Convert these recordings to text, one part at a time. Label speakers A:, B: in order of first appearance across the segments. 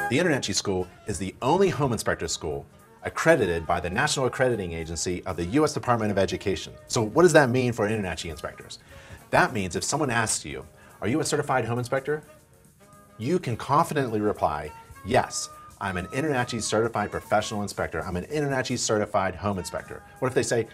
A: The InterNACHI School is the only home inspector school accredited by the National Accrediting Agency of the U.S. Department of Education. So what does that mean for InterNACHI inspectors? That means if someone asks you, are you a certified home inspector? You can confidently reply, yes, I'm an InterNACHI certified professional inspector. I'm an InterNACHI certified home inspector. What if they say,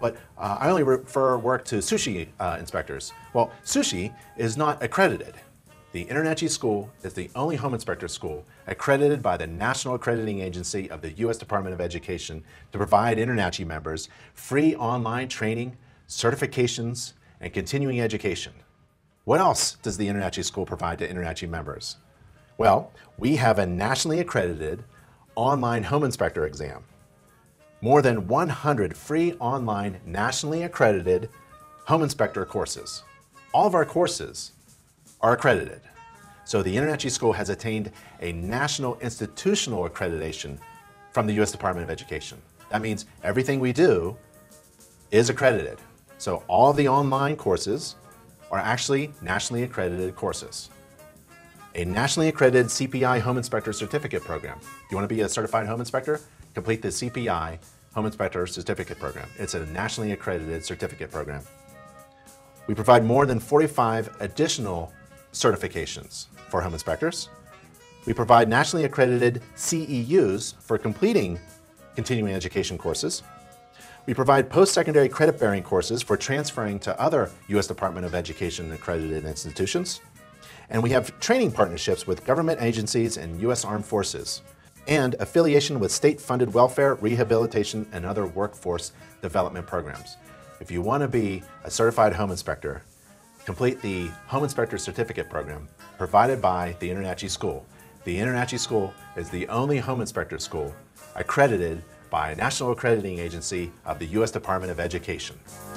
A: I only refer work to sushi inspectors? Well, sushi is not accredited. The InterNACHI School is the only home inspector school accredited by the National Accrediting Agency of the U.S. Department of Education to provide InterNACHI members free online training, certifications, and continuing education. What else does the InterNACHI School provide to InterNACHI members? Well, we have a nationally accredited online home inspector exam. More than 100 free online nationally accredited home inspector courses. All of our courses are accredited. So the InterNACHI School has attained a national institutional accreditation from the U.S. Department of Education. That means everything we do is accredited. So all of the online courses are actually nationally accredited courses. A nationally accredited CPI Home Inspector Certificate Program. If you want to be a certified home inspector, complete the CPI Home Inspector Certificate Program. It's a nationally accredited certificate program. We provide more than 45 additional certifications for home inspectors. We provide nationally accredited CEUs for completing continuing education courses. We provide post-secondary credit-bearing courses for transferring to other U.S. Department of Education accredited institutions. And we have training partnerships with government agencies and U.S. Armed Forces, and affiliation with state-funded welfare, rehabilitation, and other workforce development programs. If you want to be a certified home inspector, complete the Home Inspector Certificate Program provided by the InterNACHI School. The InterNACHI School is the only home inspector school accredited by a National Accrediting Agency of the U.S. Department of Education.